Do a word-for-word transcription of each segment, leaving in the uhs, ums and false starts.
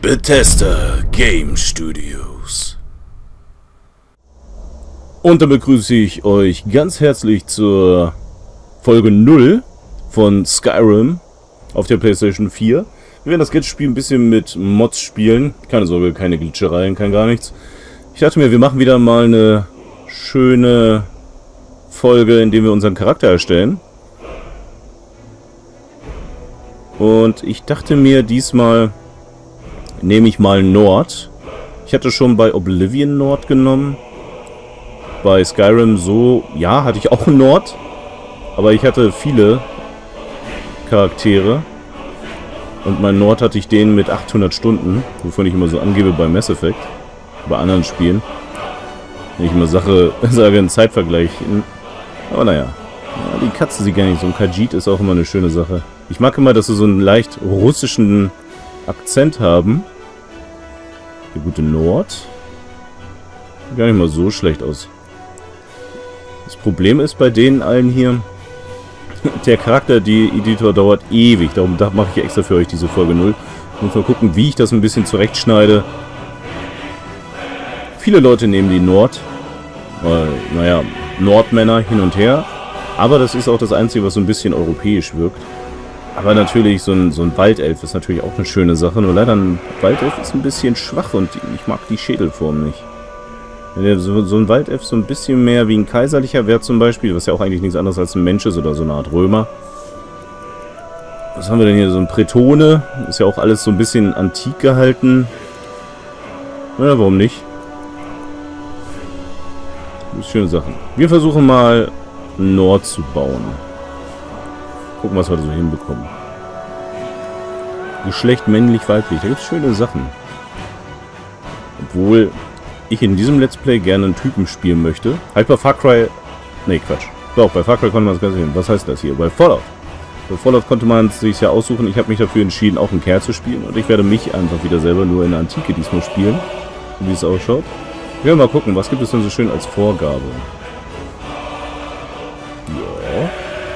Bethesda Game Studios. Und dann begrüße ich euch ganz herzlich zur Folge null von Skyrim auf der PlayStation vier. Wir werden das Spiel ein bisschen mit Mods spielen. Keine Sorge, keine Glitschereien, kein gar nichts. Ich dachte mir, wir machen wieder mal eine schöne Folge, in der wir unseren Charakter erstellen. Und ich dachte mir, diesmal nehme ich mal Nord. Ich hatte schon bei Oblivion Nord genommen. Bei Skyrim so, ja, hatte ich auch Nord. Aber ich hatte viele Charaktere. Und mein Nord hatte ich den mit achthundert Stunden, wovon ich immer so angebe bei Mass Effect. Bei anderen Spielen. Wenn ich immer Sache, sage, einen Zeitvergleich. Aber naja. Ja, die Katze sieht gar nicht. So ein Khajiit ist auch immer eine schöne Sache. Ich mag immer, dass sie so einen leicht russischen Akzent haben. Der gute Nord. Sieht gar nicht mal so schlecht aus. Das Problem ist bei denen allen hier, der Charakter, die Editor dauert ewig. Darum mache ich extra für euch diese Folge null. Ich muss mal gucken, wie ich das ein bisschen zurechtschneide. Viele Leute nehmen die Nord. Weil, naja, Nordmänner hin und her. Aber das ist auch das Einzige, was so ein bisschen europäisch wirkt. Aber natürlich, so ein, so ein Waldelf ist natürlich auch eine schöne Sache. Nur leider ein Waldelf ist ein bisschen schwach und ich mag die Schädelform nicht. Wenn der so, so ein Waldelf so ein bisschen mehr wie ein kaiserlicher wäre zum Beispiel, was ja auch eigentlich nichts anderes als ein Mensch ist oder so eine Art Römer. Was haben wir denn hier? So ein Bretone. Ist ja auch alles so ein bisschen antik gehalten. Ja, warum nicht? Schöne Sachen. Wir versuchen mal Nord zu bauen. Gucken, was wir da so hinbekommen. Geschlecht männlich-weiblich. Da gibt es schöne Sachen. Obwohl ich in diesem Let's Play gerne einen Typen spielen möchte. Halt bei Far Cry... Ne, Quatsch. Doch, bei Far Cry konnte man das Ganze sehen. Was heißt das hier? Bei Fallout. Bei Fallout konnte man es sich ja aussuchen. Ich habe mich dafür entschieden, auch einen Kerl zu spielen. Und ich werde mich einfach wieder selber nur in der Antike diesmal spielen. Wie es ausschaut. Wir werden mal gucken, was gibt es denn so schön als Vorgabe. Ja.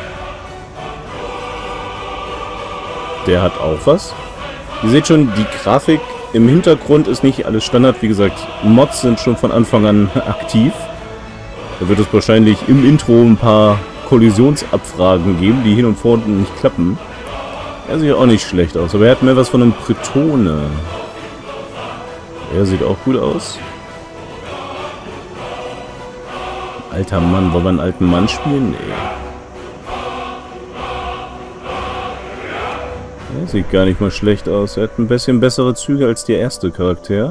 Der hat auch was. Ihr seht schon, die Grafik im Hintergrund ist nicht alles Standard. Wie gesagt, Mods sind schon von Anfang an aktiv. Da wird es wahrscheinlich im Intro ein paar Kollisionsabfragen geben, die hin und vor nicht klappen. Er sieht auch nicht schlecht aus, aber er hat mehr was von einem Bretone. Er sieht auch gut aus. Alter Mann, wollen wir einen alten Mann spielen? Nee. Er sieht gar nicht mal schlecht aus. Er hat ein bisschen bessere Züge als der erste Charakter.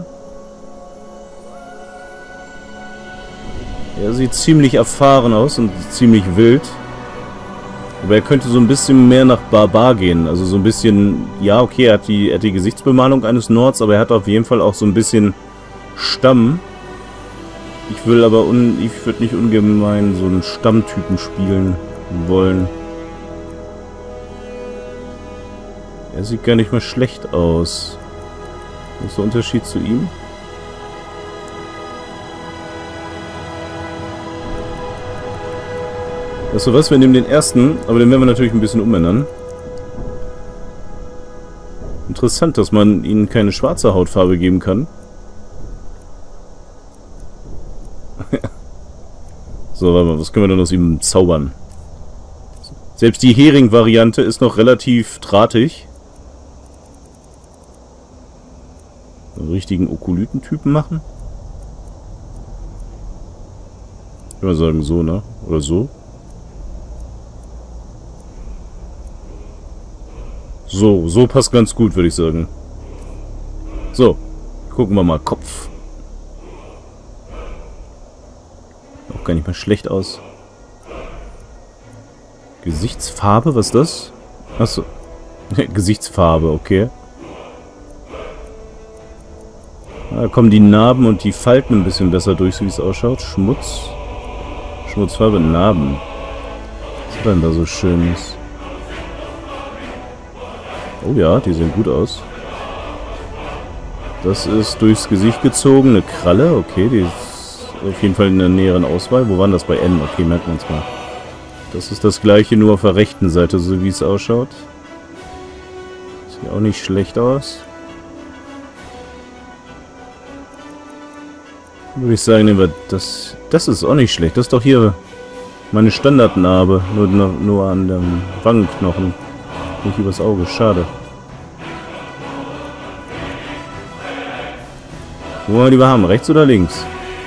Er sieht ziemlich erfahren aus und ziemlich wild. Aber er könnte so ein bisschen mehr nach Barbar gehen. Also so ein bisschen... Ja, okay, er hat die, er hat die Gesichtsbemalung eines Nords, aber er hat auf jeden Fall auch so ein bisschen Stamm. Ich will aber... Un, ich würde nicht ungemein so einen Stammtypen spielen wollen. Er sieht gar nicht mal schlecht aus. Was ist der Unterschied zu ihm? Weißt du was? Wir nehmen den ersten, aber den werden wir natürlich ein bisschen umändern. Interessant, dass man ihnen keine schwarze Hautfarbe geben kann. So, warte mal, was können wir denn aus ihm zaubern? Selbst die Hering-Variante ist noch relativ drahtig. Einen richtigen Okolytentypen machen? Ich würde mal sagen so, ne? Oder so. So, so passt ganz gut, würde ich sagen. So, gucken wir mal. Kopf. Auch gar nicht mal schlecht aus. Gesichtsfarbe, was ist das? Achso. Gesichtsfarbe, okay. Da kommen die Narben und die Falten ein bisschen besser durch, so wie es ausschaut. Schmutz. Schmutzfarbe, Narben. Was ist denn da so Schönes? Oh ja, die sehen gut aus. Das ist durchs Gesicht gezogen, eine Kralle. Okay, die ist auf jeden Fall in der näheren Auswahl. Wo waren das bei N? Okay, merkt man es mal. Das ist das gleiche, nur auf der rechten Seite, so wie es ausschaut. Sieht auch nicht schlecht aus. Würde ich sagen, nehmen wir das. Das ist auch nicht schlecht. Das ist doch hier meine Standardnarbe. Nur, nur, nur an dem Wangenknochen. Nicht übers Auge. Schade. Wo wollen wir lieber haben? Rechts oder links?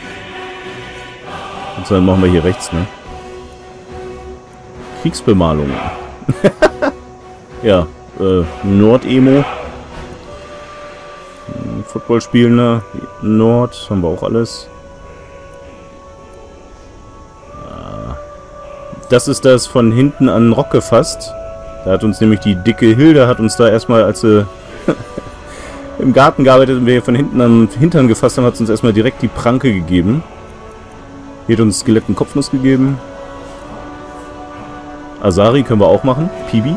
Und dann machen wir hier rechts, ne? Kriegsbemalung. Ja, äh, Nord-Emo. Football spielender Nord, haben wir auch alles. Das ist das von hinten an den Rock gefasst. Da hat uns nämlich die dicke Hilde, hat uns da erstmal, als sie im Garten gearbeitet und wir von hinten an den Hintern gefasst haben, hat sie uns erstmal direkt die Pranke gegeben. Hier hat uns Skelett und Kopfnuss gegeben. Asari können wir auch machen. Pibi.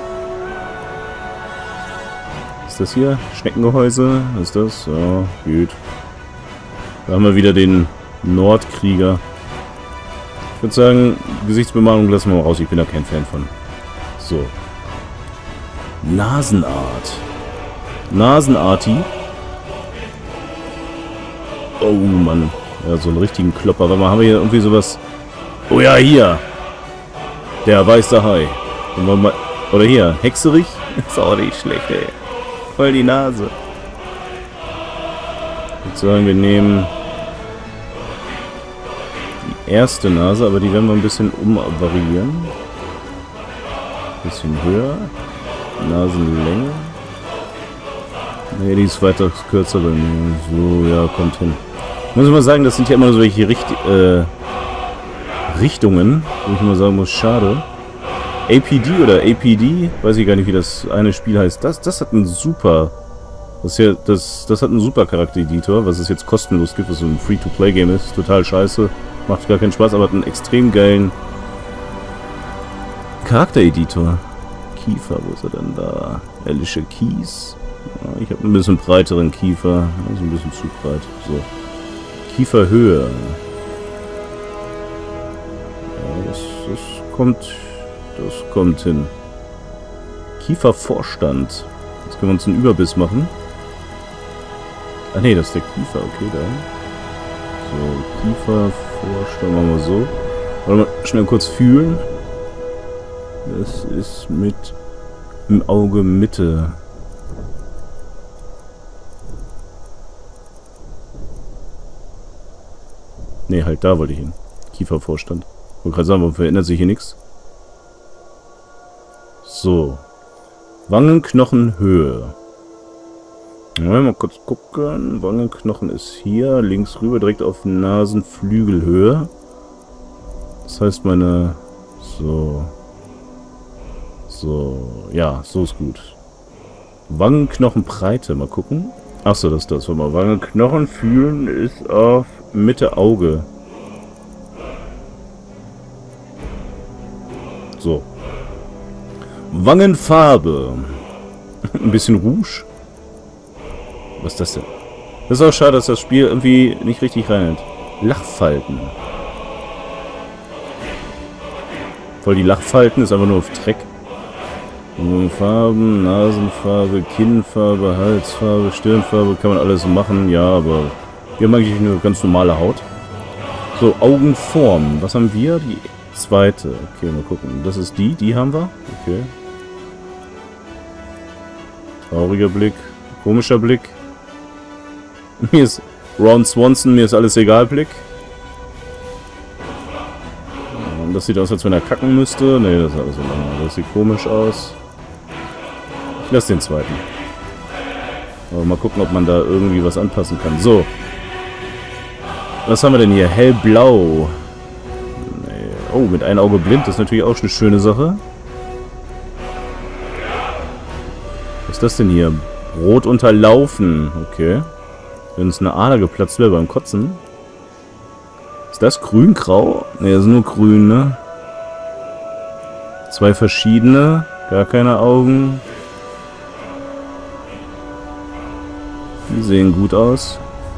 Was ist das hier? Schneckengehäuse. Was ist das? Ja, gut. Da haben wir wieder den Nordkrieger. Ich würde sagen, Gesichtsbemalung lassen wir mal raus. Ich bin da kein Fan von. So. Nasenart. Nasenarti. Oh Mann. Ja, so einen richtigen Klopper. Warte mal, haben wir hier irgendwie sowas? Oh ja, hier. Der weiße Hai. Mal... Oder hier, Hexerich. Ist auch nicht schlecht, ey. Voll die Nase. Ich würde sagen, wir nehmen die erste Nase, aber die werden wir ein bisschen umvariieren. Bisschen höher. Nasenlänge. Ne, die ist weiter kürzer bei mir. So, ja, kommt hin. Ich muss mal sagen, das sind ja immer nur solche Richt äh, Richtungen, wo ich immer sagen muss, schade. A P D oder A P D, weiß ich gar nicht, wie das eine Spiel heißt. Das, das hat einen super, das hier, das, das hat einen super Charaktereditor, was es jetzt kostenlos gibt, was so ein Free-to-Play-Game ist. Total scheiße, macht gar keinen Spaß, aber hat einen extrem geilen Charaktereditor. Kiefer, wo ist er denn da? Alicia Keys. Ja, ich habe ein bisschen breiteren Kiefer, also ein bisschen zu breit. So. Kieferhöhe. Ja, das, das kommt. Das kommt hin. Kiefervorstand. Jetzt können wir uns einen Überbiss machen. Ah ne, das ist der Kiefer. Okay, da. So, Kiefervorstand machen wir so. Wollen wir schnell kurz fühlen. Das ist mit im Auge Mitte. Ne, halt da wollte ich hin. Kiefervorstand. Ich wollte gerade sagen, warum verändert sich hier nichts? So. Wangenknochenhöhe. Ja, mal kurz gucken. Wangenknochen ist hier. Links rüber, direkt auf Nasenflügelhöhe. Das heißt meine... So. So. Ja, so ist gut. Wangenknochenbreite. Mal gucken. Achso, das ist das. Warte mal. Wangenknochen fühlen ist auf Mitte Auge. So. Wangenfarbe. Ein bisschen Rouge. Was ist das denn? Das ist auch schade, dass das Spiel irgendwie nicht richtig reinhält. Lachfalten. Voll die Lachfalten ist einfach nur auf Dreck. Farben, Nasenfarbe, Kinnfarbe, Halsfarbe, Stirnfarbe, kann man alles machen, ja, aber wir haben eigentlich eine ganz normale Haut. So, Augenform. Was haben wir? Die zweite. Okay, mal gucken. Das ist die, die haben wir. Okay. Trauriger Blick. Komischer Blick. Mir ist Ron Swanson, mir ist alles egal Blick. Und das sieht aus, als wenn er kacken müsste. Ne, das ist alles so normal. Das sieht komisch aus. Ich lasse den zweiten. Aber mal gucken, ob man da irgendwie was anpassen kann. So. Was haben wir denn hier? Hellblau. Nee. Oh, mit einem Auge blind. Das ist natürlich auch eine schöne Sache. Was ist das denn hier? Rot unterlaufen. Okay. Wenn uns eine Ader geplatzt wäre beim Kotzen. Ist das grün-grau? Ne, das ist nur grün, ne? Zwei verschiedene. Gar keine Augen. Die sehen gut aus.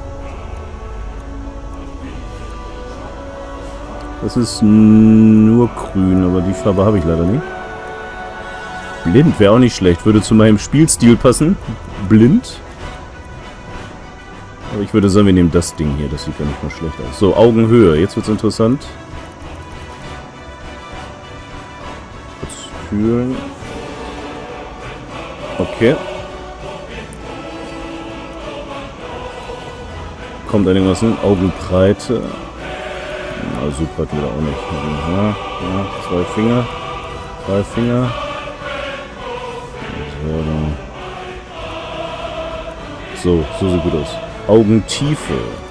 Das ist nur grün, aber die Farbe habe ich leider nicht. Blind wäre auch nicht schlecht. Würde zu meinem Spielstil passen. Blind. Aber ich würde sagen, wir nehmen das Ding hier. Das sieht gar nicht mal schlecht aus. So, Augenhöhe. Jetzt wird's interessant. Kurz fühlen. Okay. Kommt einiges hin. Augenbreite. Na, so breit wieder auch nicht. Ja, ja, zwei Finger. Zwei Finger. So, so sieht gut aus. Augentiefe.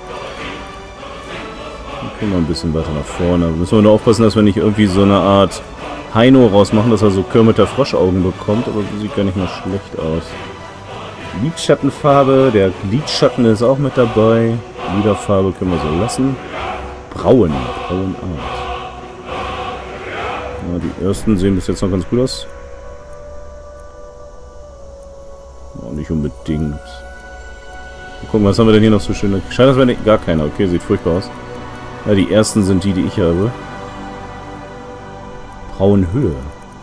Dann können wir ein bisschen weiter nach vorne. Müssen wir nur aufpassen, dass wir nicht irgendwie so eine Art Heino rausmachen, dass er so Kermit der Froschaugen bekommt, aber so sieht gar nicht mal schlecht aus. Lidschattenfarbe, der Lidschatten ist auch mit dabei. Liderfarbe können wir so lassen. Brauen, Brauenart. Ja, die ersten sehen bis jetzt noch ganz gut aus. Auch nicht unbedingt. Mal gucken, was haben wir denn hier noch so schöne... Scheint, das wäre nicht... gar keiner. Okay, sieht furchtbar aus. Ja, die ersten sind die, die ich habe. Braunhöhe.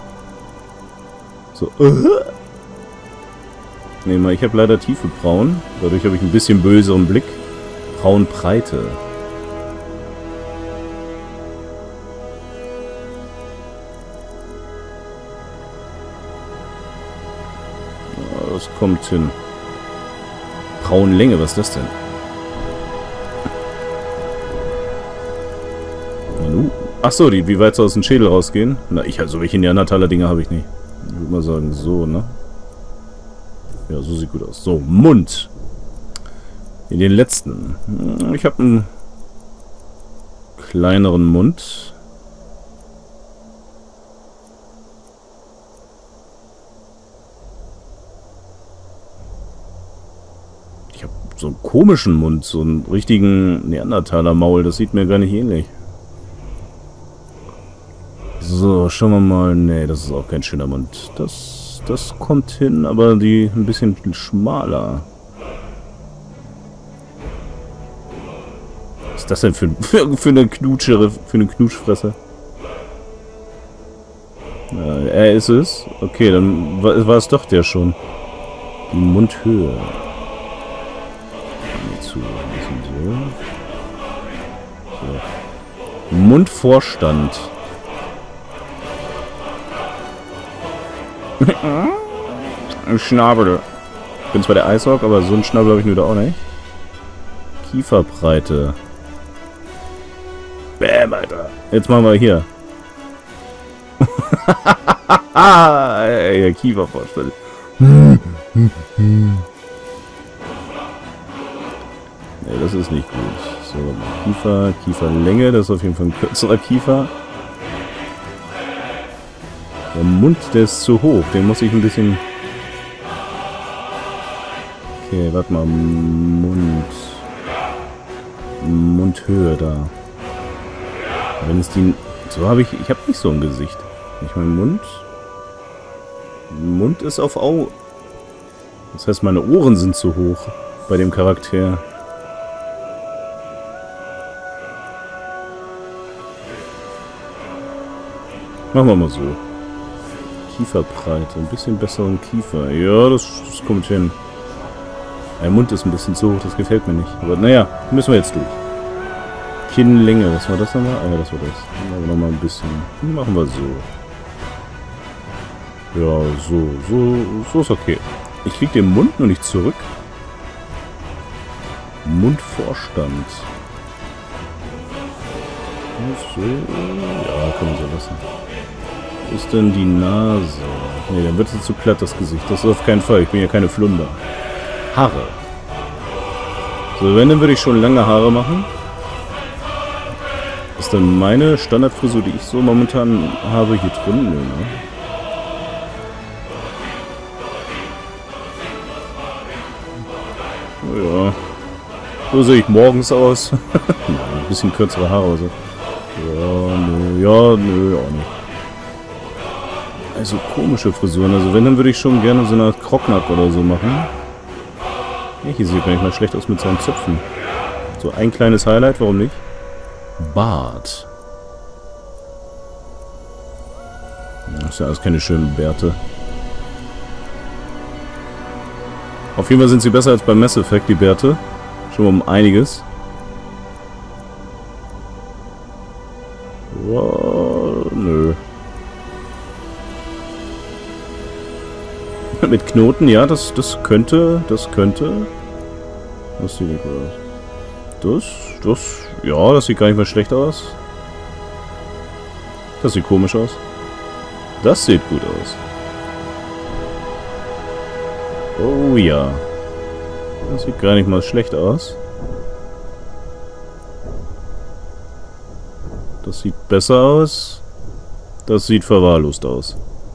So. Uh. Ne, mal, ich habe leider tiefe Brauen. Dadurch habe ich ein bisschen böseren Blick. Braunbreite. Ja, das kommt hin. Braunlänge, was ist das denn? Nanu. Achso, die, wie weit sie aus dem Schädel rausgehen? Na, ich, also welche Neandertaler Dinger habe ich nicht. Ich würde mal sagen, so, ne? Ja, so sieht gut aus. So, Mund. In den letzten. Ich habe einen kleineren Mund. Ich habe so einen komischen Mund, so einen richtigen Neandertaler-Maul. Das sieht mir gar nicht ähnlich. So, schauen wir mal. Nee, das ist auch kein schöner Mund. Das, das kommt hin, aber die ein bisschen schmaler. Was ist das denn für, für, für eine Knutschere, für eine Knutschfresse? Ja, er ist es. Okay, dann war, war es doch der schon. Die Mundhöhe. Zu, ein bisschen so. So. Mundvorstand. Schnabel. Ich bin zwar der Eishock, aber so einen Schnabel habe ich nur da auch nicht. Kieferbreite. Bäm, Alter. Jetzt machen wir hier. Ja, Kiefervorstand. Nee, das ist nicht gut. So, Kiefer, Kieferlänge, das ist auf jeden Fall ein kürzerer Kiefer. Der Mund, der ist zu hoch. Den muss ich ein bisschen... Okay, warte mal. Mund. Mundhöhe da. Wenn es die... So habe ich... Ich habe nicht so ein Gesicht. Nicht mein Mund. Mund ist auf Au... Das heißt, meine Ohren sind zu hoch bei dem Charakter. Machen wir mal so. Kieferbreite. Ein bisschen besseren Kiefer. Ja, das, das kommt hin. Mein Mund ist ein bisschen zu hoch, das gefällt mir nicht. Aber naja, müssen wir jetzt durch. Kinnlänge, was war das nochmal? Ah ja, das war das. Dann machen wir nochmal ein bisschen. Machen wir so. Ja, so, so, so ist okay. Ich krieg den Mund nur nicht zurück. Mundvorstand. So. Ja, können wir so lassen. Wo ist denn die Nase? Ne, dann wird sie zu platt, das Gesicht. Das ist auf keinen Fall. Ich bin ja keine Flunder. Haare. So, wenn, dann würde ich schon lange Haare machen. Ist dann meine Standardfrisur, die ich so momentan habe, hier drin? Nö, ne? Oh ja. So sehe ich morgens aus. Ein bisschen kürzere Haare. Also. Ja, nö, ja, nö, auch nicht. Also komische Frisuren. Also wenn, dann würde ich schon gerne so eine Art Krocknack oder so machen. Ja, hier sieht gar nicht mal schlecht aus mit seinen Zöpfen. So ein kleines Highlight, warum nicht? Bart. Das sind alles keine schönen Bärte. Auf jeden Fall sind sie besser als beim Mass Effect, die Bärte. Schon Schon um einiges. Oh, nö. Mit Knoten, ja, das, das könnte, das könnte. Das sieht nicht gut aus. Das, das, ja, das sieht gar nicht mehr schlecht aus. Das sieht komisch aus. Das sieht gut aus. Oh ja. Das sieht gar nicht mal schlecht aus. Das sieht besser aus. Das sieht verwahrlost aus.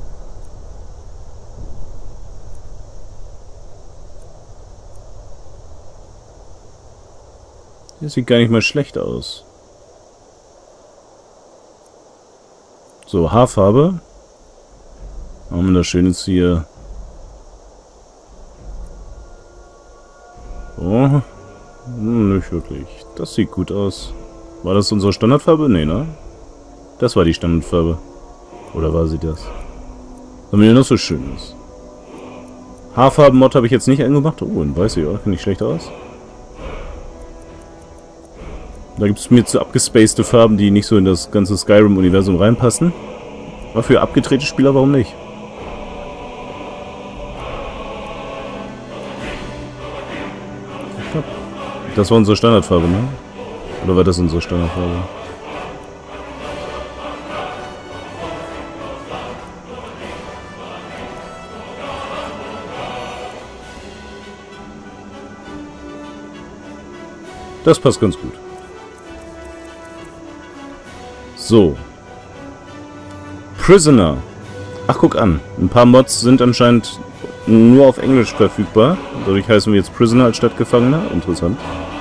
Das sieht gar nicht mal schlecht aus. So, Haarfarbe. Haben wir das Schönes hier. Oh, nicht wirklich. Das sieht gut aus. War das unsere Standardfarbe? Nee, ne? Das war die Standardfarbe. Oder war sie das? Damit die noch so schön ist. Haarfarben-Mod habe ich jetzt nicht angemacht. Oh, in weiß sieht auch nicht schlecht aus. Da gibt es mir zu abgespacede Farben, die nicht so in das ganze Skyrim-Universum reinpassen. Aber für abgedrehte Spieler, warum nicht? Das war unsere Standardfarbe, ne? Oder war das unsere Standardfarbe? Das passt ganz gut. So. Prisoner. Ach, guck an. Ein paar Mods sind anscheinend nur auf Englisch verfügbar. Dadurch heißen wir jetzt Prisoner als statt Gefangener. Interessant.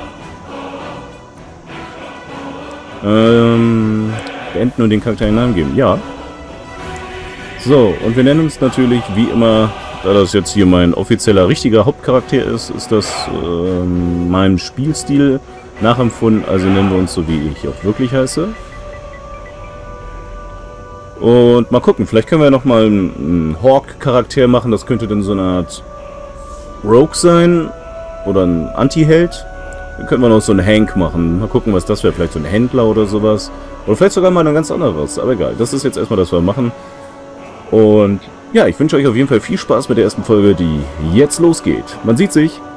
Ähm, beenden und den Charakter einen Namen geben. Ja. So, und wir nennen uns natürlich wie immer, da das jetzt hier mein offizieller, richtiger Hauptcharakter ist, ist das ähm, meinem Spielstil nachempfunden. Also nennen wir uns so, wie ich auch wirklich heiße. Und mal gucken, vielleicht können wir nochmal einen Hawk-Charakter machen. Das könnte dann so eine Art Rogue sein. Oder ein Anti-Held. Dann können wir noch so einen Hank machen. Mal gucken, was das wäre. Vielleicht so ein Händler oder sowas. Oder vielleicht sogar mal ein ganz anderes. Aber egal, das ist jetzt erstmal das, was wir machen. Und ja, ich wünsche euch auf jeden Fall viel Spaß mit der ersten Folge, die jetzt losgeht. Man sieht sich.